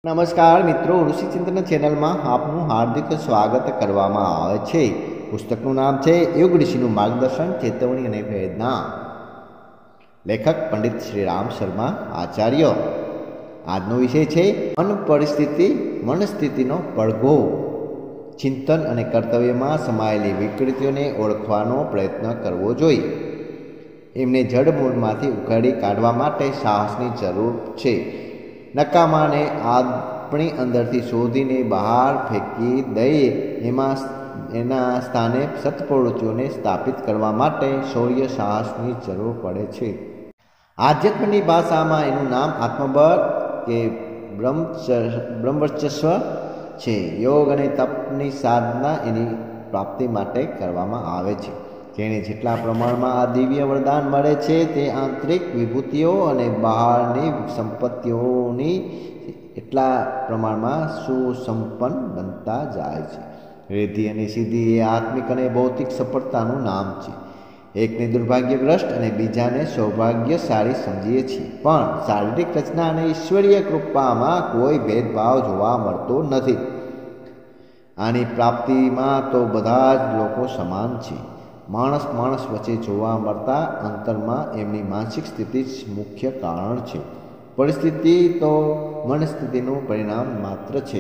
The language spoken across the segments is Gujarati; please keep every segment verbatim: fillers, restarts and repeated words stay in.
નમસ્કાર મિત્રો, ઋષિચિંતન ચેનલમાં આપનું હાર્દિક સ્વાગત કરવામાં આવે છે। પુસ્તકનું નામ છે યોગ ઋષિનું માર્ગદર્શન, ચેતવણી અને પ્રેરણા। લેખક પંડિત શ્રીરામ શર્મા આચાર્ય। આજનો વિષય છે મન પરિસ્થિતિ, મનસ્થિતિનો પડઘો। ચિંતન અને કર્તવ્યમાં સમાયેલી વિકૃતિઓને ઓળખવાનો પ્રયત્ન કરવો જોઈએ। એમને જડમૂળમાંથી ઉખાડી કાઢવા માટે સાહસની જરૂર છે। નકામાને આપણી અંદરથી શોધીને બહાર ફેંકી દઈએ, એમાં એના સ્થાને સત્પ્રવૃત્તિઓને સ્થાપિત કરવા માટે શૌર્ય સાહસની જરૂર પડે છે। આધ્યાત્મની ભાષામાં એનું નામ આત્મબળ કે બ્રહ્મવર્ચસ્વ છે। યોગ અને તપની સાધના એની પ્રાપ્તિ માટે કરવામાં આવે છે। જેને જેટલા પ્રમાણમાં આ દિવ્ય વરદાન મળે છે, તે આંતરિક વિભૂતિઓ અને બહારની સંપત્તિઓની એટલા પ્રમાણમાં સુસંપન્ન બનતા જાય છે। રિદ્ધિ અને સિદ્ધિ એ આત્મિક અને ભૌતિક સફળતાનું નામ છે। એકને દુર્ભાગ્યગ્રસ્ત અને બીજાને સૌભાગ્યશાળી સમજીએ છીએ, પણ શારીરિક રચના અને ઈશ્વરીય કૃપામાં કોઈ ભેદભાવ જોવા મળતો નથી। આની પ્રાપ્તિમાં તો બધા જ લોકો સમાન છે। માણસ માણસ વચ્ચે જોવા મળતા અંતરમાં એમની માનસિક સ્થિતિ જ મુખ્ય કારણ છે। પરિસ્થિતિ તો મનસ્થિતિનું પરિણામ માત્ર છે।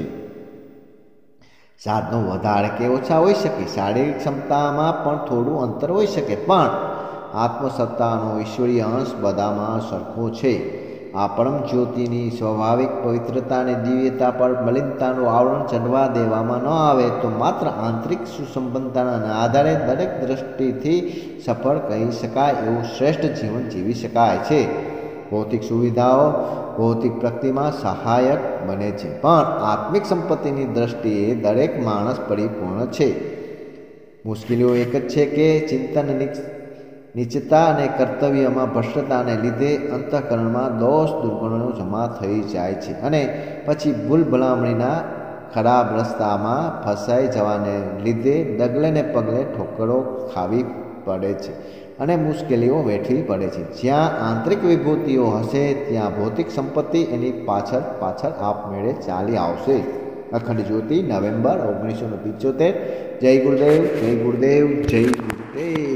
સાધનો વધારે કે ઓછા હોઈ શકે, શારીરિક ક્ષમતામાં પણ થોડું અંતર હોઈ શકે, પણ આત્મસત્તાનો ઈશ્વરીય અંશ બધામાં સરખો છે। આ પરમ જ્યોતિની સ્વાભાવિક પવિત્રતા અને દિવ્યતા પર મલિનતાનું આવરણ ચઢવા દેવામાં ન આવે તો માત્ર આંતરિક સુસંપન્નતાના આધારે દરેક દ્રષ્ટિથી સફળ કહી શકાય એવું શ્રેષ્ઠ જીવન જીવી શકાય છે। ભૌતિક સુવિધાઓ ભૌતિક પ્રગતિમાં સહાયક બને છે, પણ આત્મિક સંપત્તિની દ્રષ્ટિએ દરેક માણસ પરિપૂર્ણ છે। મુશ્કેલીઓ એક જ છે કે ચિંતન નીચતા અને કર્તવ્યમાં ભ્રષ્ટતાને લીધે અંતઃકરણમાં દોષ દુર્ગુણો જમા થઈ જાય છે, અને પછી ભૂલ ભલામણીના ખરાબ રસ્તામાં ફસાઈ જવાને લીધે ડગલે ને પગલે ઠોકરો ખાવી પડે છે અને મુશ્કેલીઓ વેઠવી પડે છે। જ્યાં આંતરિક વિભૂતિઓ હશે, ત્યાં ભૌતિક સંપત્તિ એની પાછળ પાછળ આપમેળે ચાલી આવશે। અખંડ જ્યોતિ, નવેમ્બર ઓગણીસો ને પિચોતેર। જય ગુરુદેવ, જય ગુરુદેવ, જય ગુરુદેવ।